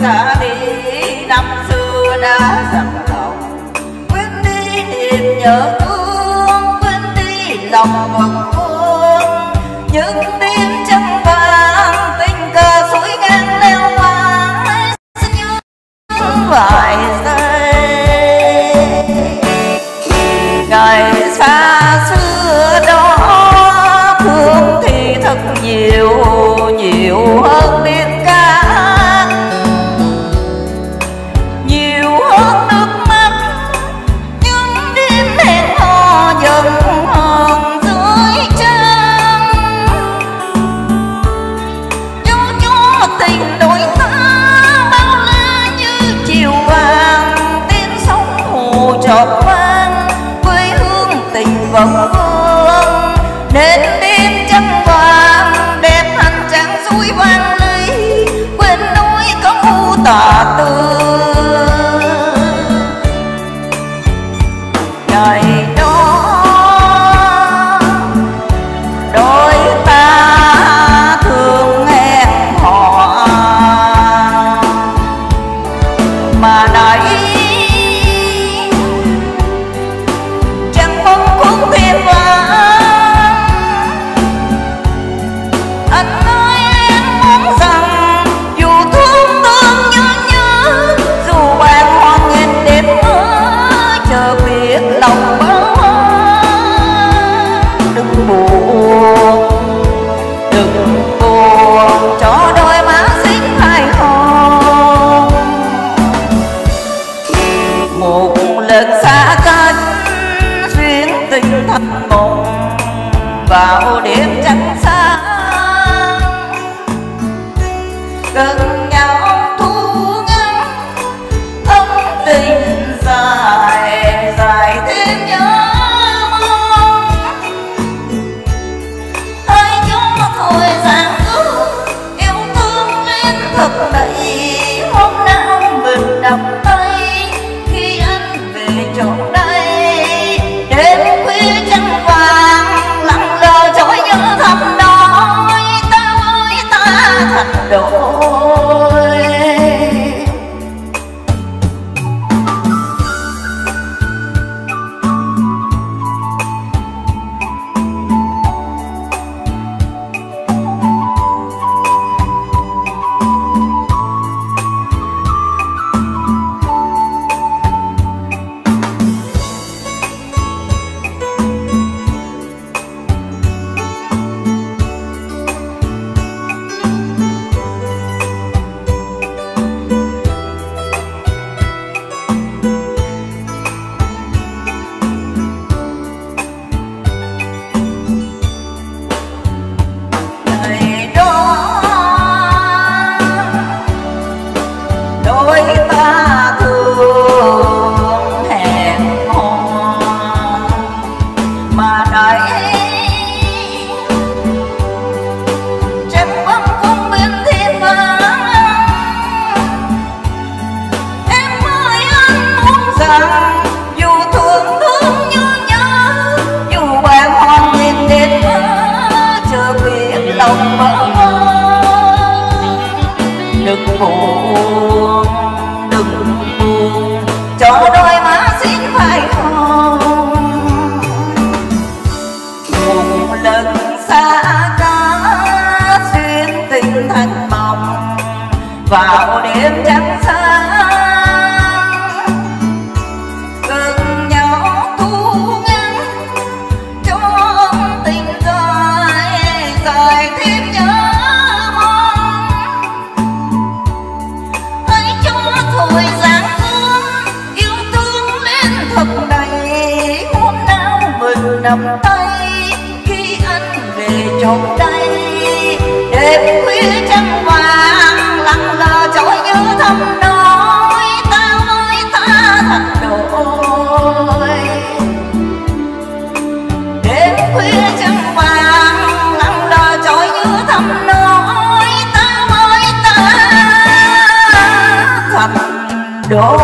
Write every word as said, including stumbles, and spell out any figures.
xa đi năm xưa đã dặn lòng, quên đi niềm nhớ thương, quên đi lòng bâng khuâng. Những đêm trăng vàng tình cờ suối ngang leo vàng như vài giây. Ngày xa xưa đó thương thì thật nhiều, nhiều hơn tiếng ca, nhiều hơn nước mắt. Những đêm hẹn hò dần hờn dưới trăng, cho cho tình đôi ta bao la như chiều vàng. Tiếng sóng hồ chợt vang, quê hương tình vẫn vương. Nên đêm trăng vàng đẹp hành trang suối vang ly, quên núi có u tà tư. Ngày đó đôi ta thường hẹn hò, mà nay chẳng mong khuất thêm vắng. Anh ơi em muốn rằng dù thương thương nhớ nhớ, dù bàng hoàng nghìn đêm mơ chờ biết lòng bơ vơ. Đừng buồn, đừng buồn cho đôi má xinh hai hồng. Một lần xa cách duyên tình thành mộng, vào đêm trăng sáng gần nhau thu ngắn. Ấm tình dài dài thêm nhớ mong, hãy cho thời gian cứ yêu thương lên thật đầy. Hôm nào mình đắm tay khi anh về chỗ đây, đêm khuya trăng vàng lặng lờ trôi nhớ thầm nói ta ơi ta thật đôi. Ngày đó đôi ta thường hẹn hò, mà nay chẳng bâng khuâng bên thiên vắng. Em ơi anh muốn rằng dù thương thương như nhớ, dù bàng hoàng nhìn đến mơ chờ biết lòng bơ vơ. Đừng buồn, đừng buồn cho đôi má xinh phải không. Một lần xa cách duyên tình thành mộng, vào đêm trăng sáng gần nhau thu ngắn. Cho tình dài dài thêm nhớ mong, hãy cho thời gian thương yêu thương lên thật đầy. Hôm nào mình nắm tay khi anh về chỗ đây, đêm khuya trăng vàng lặng lờ trôi nhớ thầm nói ta ơi ta thật đôi. Đêm khuya trăng vàng lặng lờ trôi nhớ thầm nói ta ơi ta thật đôi.